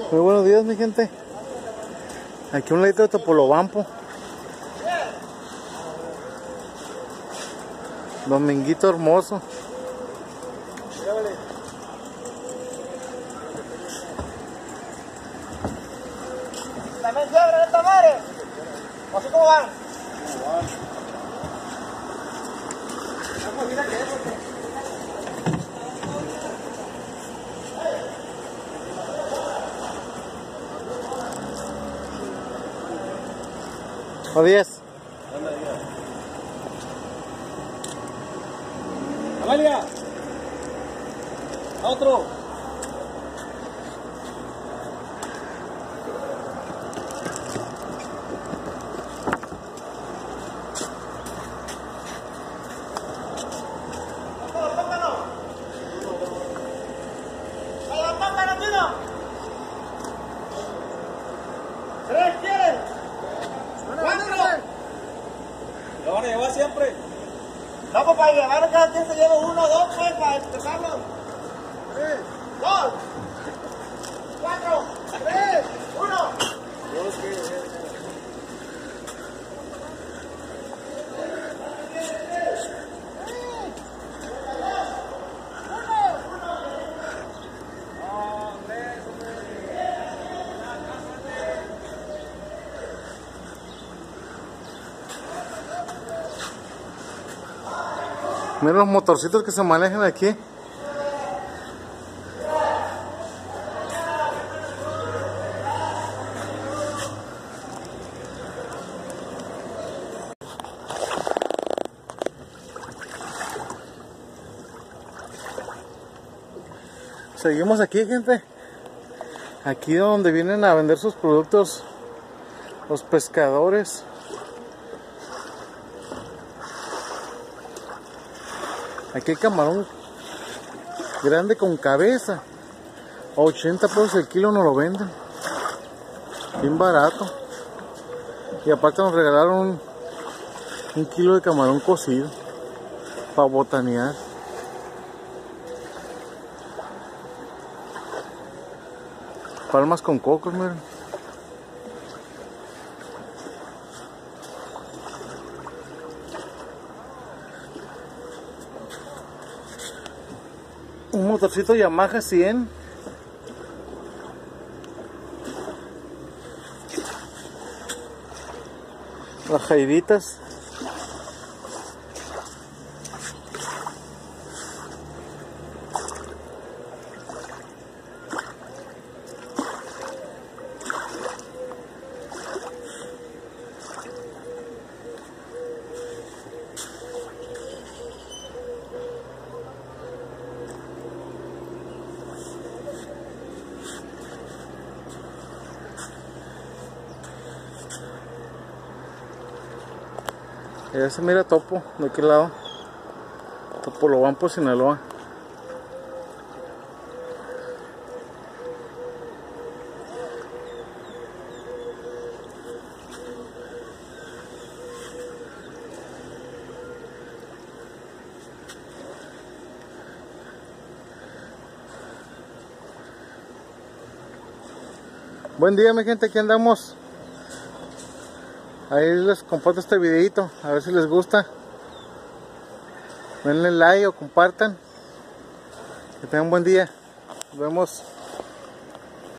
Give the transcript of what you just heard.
Muy buenos días, mi gente. Aquí un ladito de Topolobampo. Dominguito hermoso. ¿También fiebre esta madre? ¿O así cómo van? Buenos días. Amalia, otro. ¿Tres quieren? ¿Cuatro? ¿Lo van a llevar siempre? No, pues para llevar cada quien se lleva uno o dos, pues, para empezarlo. 3, 2, 4, 3, 1. Miren los motorcitos que se manejan aquí. Seguimos aquí, gente. Aquí donde vienen a vender sus productos los pescadores. Aquí hay camarón grande con cabeza. A 80 pesos el kilo nos lo venden. Bien barato. Y aparte nos regalaron un kilo de camarón cocido para botanear. Palmas con cocos, miren. Un motorcito Yamaha 100. Las jairitas. Ya se mira Topo, ¿de aquel lado? Topolobampo, Sinaloa. Buen día, mi gente, aquí andamos. Ahí les comparto este videito, a ver si les gusta. Denle like o compartan. Que tengan un buen día. Nos vemos.